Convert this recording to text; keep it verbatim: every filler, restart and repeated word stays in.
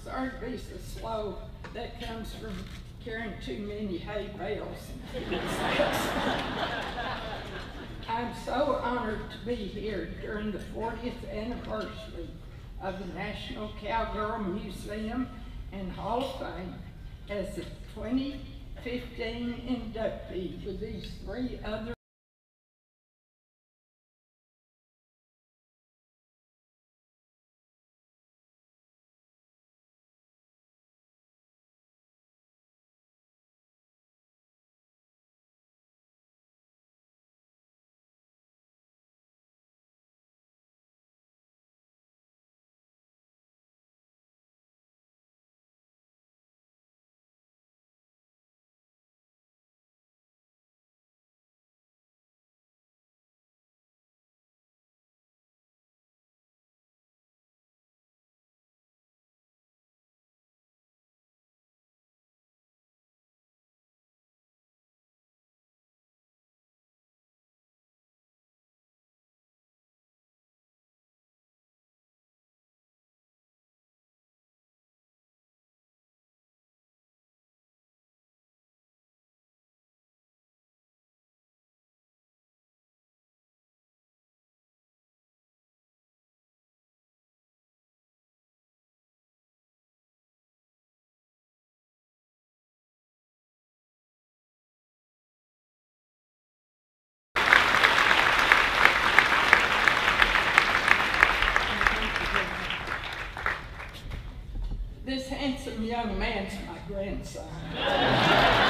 sorry to be so slow. That comes from carrying too many hay bales. I'm so honored to be here during the fortieth anniversary of the National Cowgirl Museum and Hall of Fame as a twenty fifteen inductee with these three other This handsome young man's my grandson.